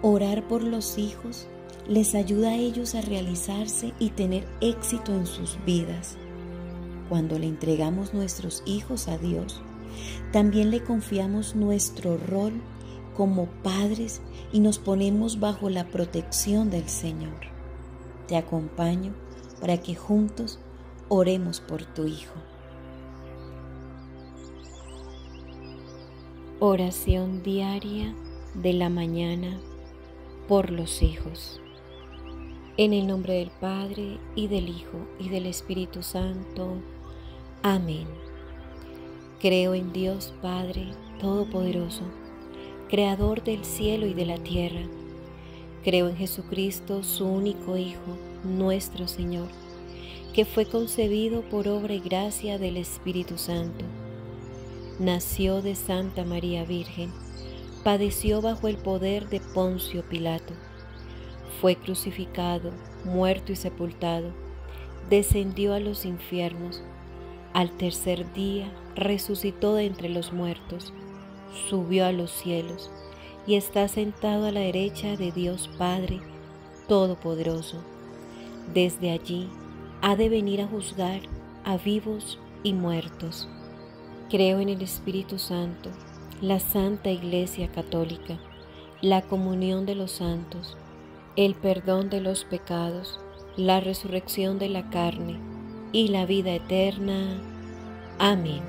Orar por los hijos les ayuda a ellos a realizarse y tener éxito en sus vidas. Cuando le entregamos nuestros hijos a Dios, también le confiamos nuestro rol como padres y nos ponemos bajo la protección del Señor. Te acompaño para que juntos oremos por tu hijo. Oración diaria de la mañana por los hijos. En el nombre del Padre, y del Hijo, y del Espíritu Santo. Amén. Creo en Dios Padre Todopoderoso, Creador del cielo y de la tierra. Creo en Jesucristo, su único Hijo, nuestro Señor, que fue concebido por obra y gracia del Espíritu Santo. Nació de Santa María Virgen, padeció bajo el poder de Poncio Pilato. Fue crucificado, muerto y sepultado, descendió a los infiernos. Al tercer día resucitó de entre los muertos, subió a los cielos y está sentado a la derecha de Dios Padre Todopoderoso. Desde allí ha de venir a juzgar a vivos y muertos. Creo en el Espíritu Santo, la Santa Iglesia Católica, la comunión de los santos, el perdón de los pecados, la resurrección de la carne y la vida eterna. Amén.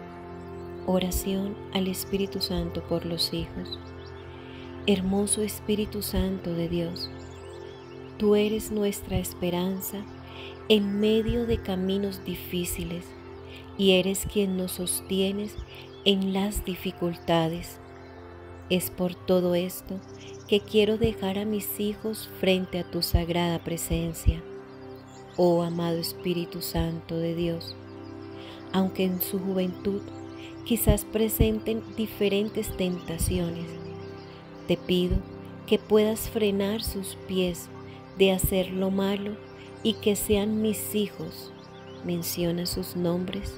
Oración al Espíritu Santo por los hijos. Hermoso Espíritu Santo de Dios, tú eres nuestra esperanza en medio de caminos difíciles y eres quien nos sostienes en las dificultades. Es por todo esto que quiero dejar a mis hijos frente a tu sagrada presencia, oh amado Espíritu Santo de Dios. Aunque en su juventud quizás presenten diferentes tentaciones, te pido que puedas frenar sus pies de hacer lo malo y que sean mis hijos. Menciona sus nombres.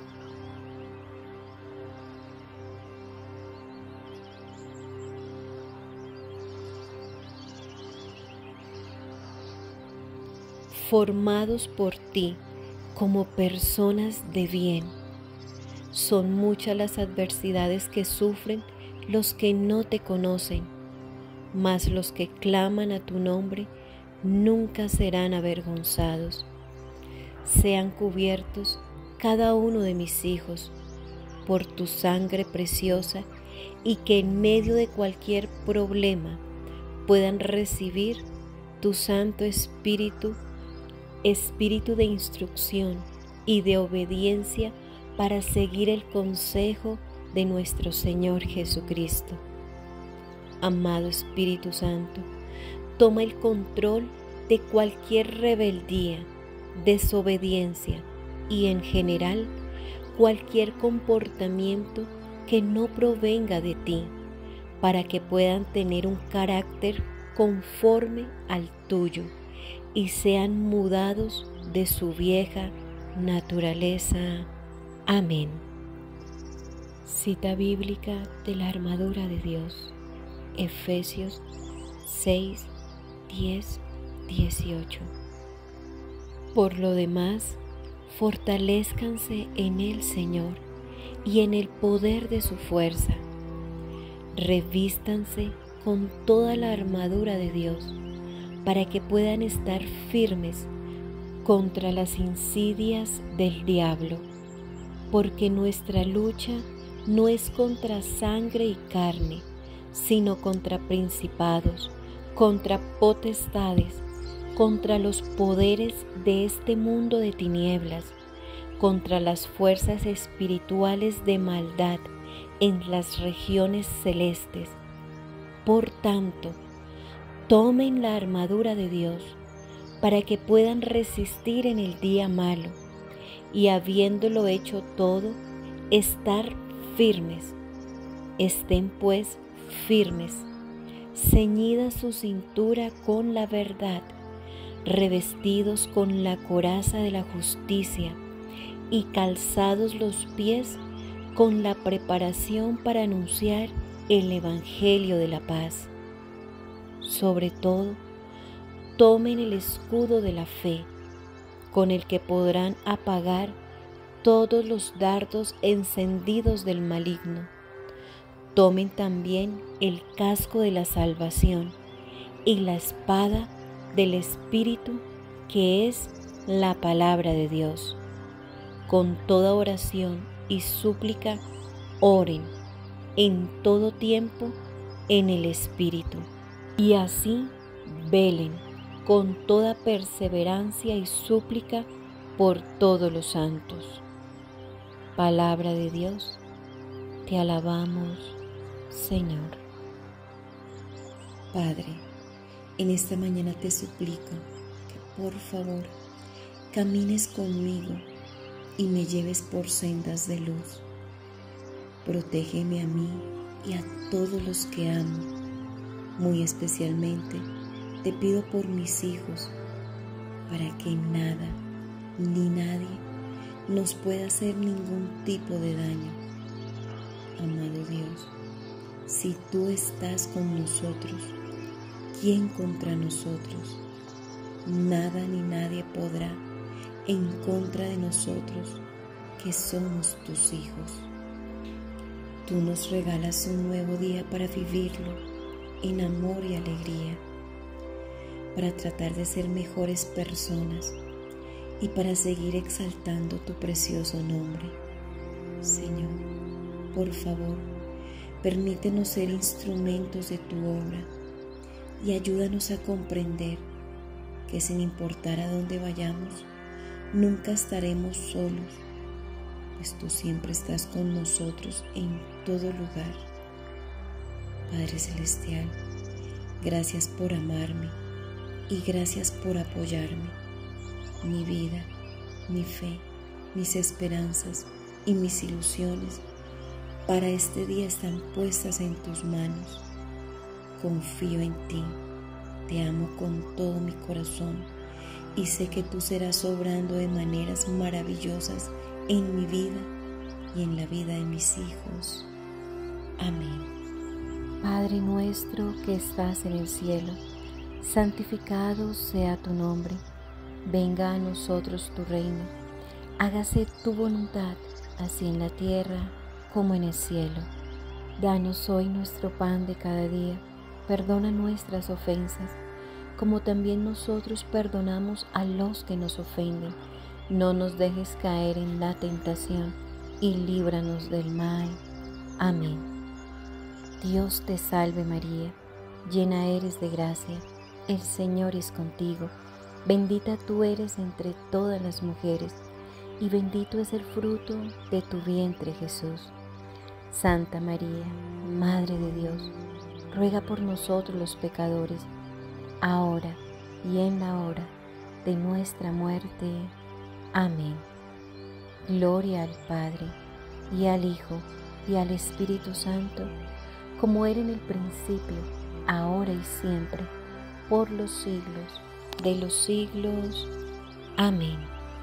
Formados por ti como personas de bien. Son muchas las adversidades que sufren los que no te conocen, mas los que claman a tu nombre nunca serán avergonzados. Sean cubiertos cada uno de mis hijos por tu sangre preciosa y que en medio de cualquier problema puedan recibir tu Santo Espíritu, Espíritu de instrucción y de obediencia para seguir el consejo de nuestro Señor Jesucristo. Amado Espíritu Santo, toma el control de cualquier rebeldía, desobediencia y en general cualquier comportamiento que no provenga de ti, para que puedan tener un carácter conforme al tuyo y sean mudados de su vieja naturaleza. Amén. Cita bíblica de la armadura de Dios, Efesios 6, 10, 18. Por lo demás, fortalézcanse en el Señor y en el poder de su fuerza. Revístanse con toda la armadura de Dios para que puedan estar firmes contra las insidias del diablo, porque nuestra lucha no es contra sangre y carne, sino contra principados, contra potestades, contra los poderes de este mundo de tinieblas, contra las fuerzas espirituales de maldad en las regiones celestes. Por tanto, tomen la armadura de Dios para que puedan resistir en el día malo y, habiéndolo hecho todo, estar firmes. Estén pues firmes, ceñida su cintura con la verdad, revestidos con la coraza de la justicia y calzados los pies con la preparación para anunciar el Evangelio de la paz. sobre todo, tomen el escudo de la fe, con el que podrán apagar todos los dardos encendidos del maligno. Tomen también el casco de la salvación y la espada del Espíritu, que es la palabra de Dios. Con toda oración y súplica, oren en todo tiempo en el Espíritu. Y así velen con toda perseverancia y súplica por todos los santos. Palabra de Dios, te alabamos, Señor. Padre, en esta mañana te suplico que por favor camines conmigo y me lleves por sendas de luz. Protégeme a mí y a todos los que amo. Muy especialmente te pido por mis hijos, para que nada ni nadie nos pueda hacer ningún tipo de daño. Amado Dios, si tú estás con nosotros, ¿quién contra nosotros? Nada ni nadie podrá en contra de nosotros, que somos tus hijos. Tú nos regalas un nuevo día para vivirlo en amor y alegría, para tratar de ser mejores personas y para seguir exaltando tu precioso nombre. Señor, por favor, permítenos ser instrumentos de tu obra y ayúdanos a comprender que sin importar a dónde vayamos, nunca estaremos solos, pues tú siempre estás con nosotros en todo lugar. Padre Celestial, gracias por amarme y gracias por apoyarme. Mi vida, mi fe, mis esperanzas y mis ilusiones para este día están puestas en tus manos. Confío en ti, te amo con todo mi corazón y sé que tú serás obrando de maneras maravillosas en mi vida y en la vida de mis hijos. Amén. Padre nuestro que estás en el cielo, santificado sea tu nombre. Venga a nosotros tu reino. Hágase tu voluntad, así en la tierra como en el cielo. Danos hoy nuestro pan de cada día. Perdona nuestras ofensas, como también nosotros perdonamos a los que nos ofenden. No nos dejes caer en la tentación y líbranos del mal. Amén. Dios te salve María, llena eres de gracia, el Señor es contigo. Bendita tú eres entre todas las mujeres, y bendito es el fruto de tu vientre Jesús. Santa María, Madre de Dios, ruega por nosotros los pecadores, ahora y en la hora de nuestra muerte. Amén. Gloria al Padre, y al Hijo, y al Espíritu Santo, como era en el principio, ahora y siempre, por los siglos de los siglos. Amén.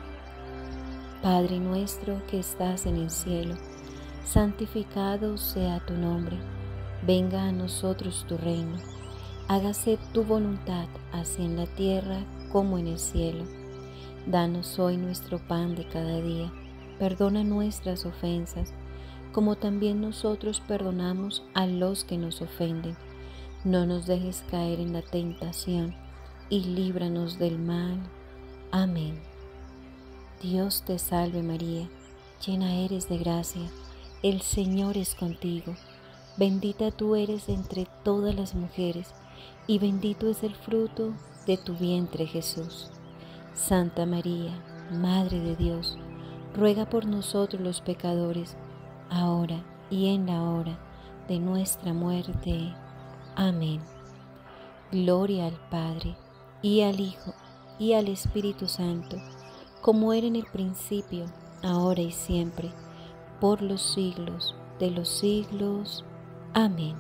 Padre nuestro que estás en el cielo, santificado sea tu nombre. Venga a nosotros tu reino. Hágase tu voluntad, así en la tierra como en el cielo. Danos hoy nuestro pan de cada día. Perdona nuestras ofensas, como también nosotros perdonamos a los que nos ofenden. No nos dejes caer en la tentación y líbranos del mal. Amén. Dios te salve María, llena eres de gracia, el Señor es contigo. Bendita tú eres entre todas las mujeres, y bendito es el fruto de tu vientre Jesús. Santa María, Madre de Dios, ruega por nosotros los pecadores, ahora y en la hora de nuestra muerte. Amén. Gloria al Padre, y al Hijo, y al Espíritu Santo, como era en el principio, ahora y siempre, por los siglos de los siglos. Amén.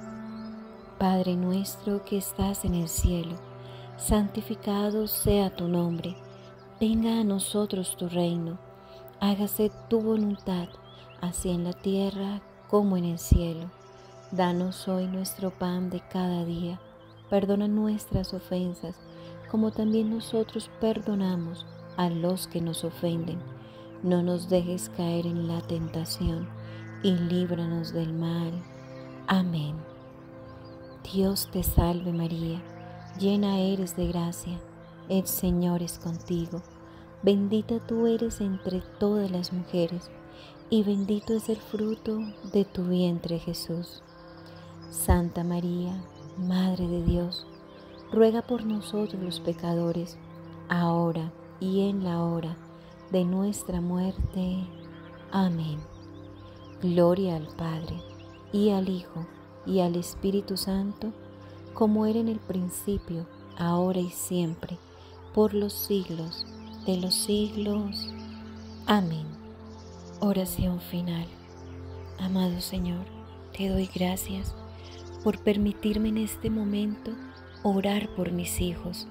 Padre nuestro que estás en el cielo, santificado sea tu nombre. Venga a nosotros tu reino. Hágase tu voluntad, así en la tierra como en el cielo. Danos hoy nuestro pan de cada día. Perdona nuestras ofensas, como también nosotros perdonamos a los que nos ofenden. No nos dejes caer en la tentación y líbranos del mal. Amén. Dios te salve María, llena eres de gracia, el Señor es contigo. Bendita tú eres entre todas las mujeres, y bendito es el fruto de tu vientre Jesús. Santa María, Madre de Dios, ruega por nosotros los pecadores, ahora y en la hora de nuestra muerte. Amén. Gloria al Padre, y al Hijo, y al Espíritu Santo, como era en el principio, ahora y siempre, por los siglos de los siglos. Amén. Oración final. Amado Señor, te doy gracias por permitirme en este momento orar por mis hijos,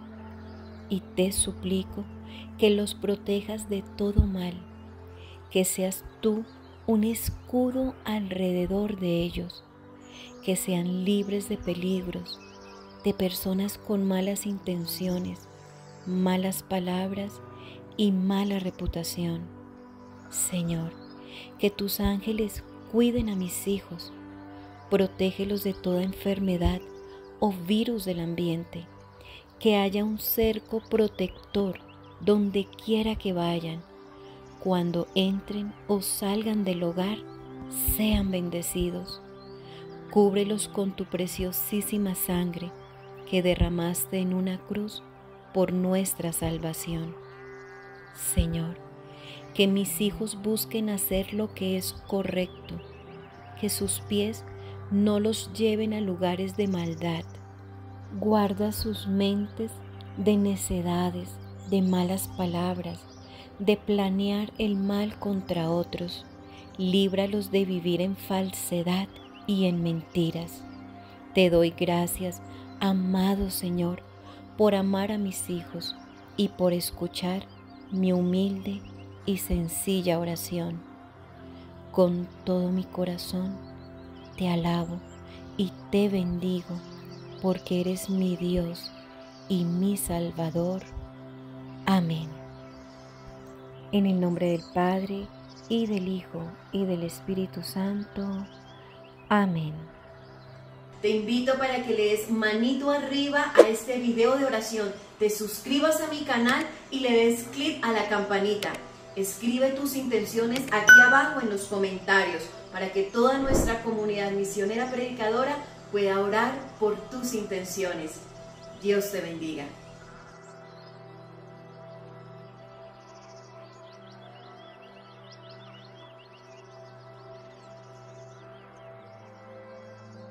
y te suplico que los protejas de todo mal, que seas tú un escudo alrededor de ellos, que sean libres de peligros, de personas con malas intenciones, malas palabras y mala reputación. Señor, que tus ángeles cuiden a mis hijos, protégelos de toda enfermedad o virus del ambiente, que haya un cerco protector donde quiera que vayan. Cuando entren o salgan del hogar, sean bendecidos. Cúbrelos con tu preciosísima sangre que derramaste en una cruz por nuestra salvación. Señor, que mis hijos busquen hacer lo que es correcto, que sus pies no los lleven a lugares de maldad. Guarda sus mentes de necedades, de malas palabras, de planear el mal contra otros. Líbralos de vivir en falsedad y en mentiras. Te doy gracias, amado Señor, por amar a mis hijos y por escuchar mi humilde y sencilla oración. Con todo mi corazón te alabo y te bendigo, porque eres mi Dios y mi Salvador. Amén. En el nombre del Padre, y del Hijo, y del Espíritu Santo. Amén. Te invito para que le des manito arriba a este video de oración, te suscribas a mi canal y le des clic a la campanita. Escribe tus intenciones aquí abajo en los comentarios para que toda nuestra comunidad misionera predicadora pueda orar por tus intenciones. Dios te bendiga.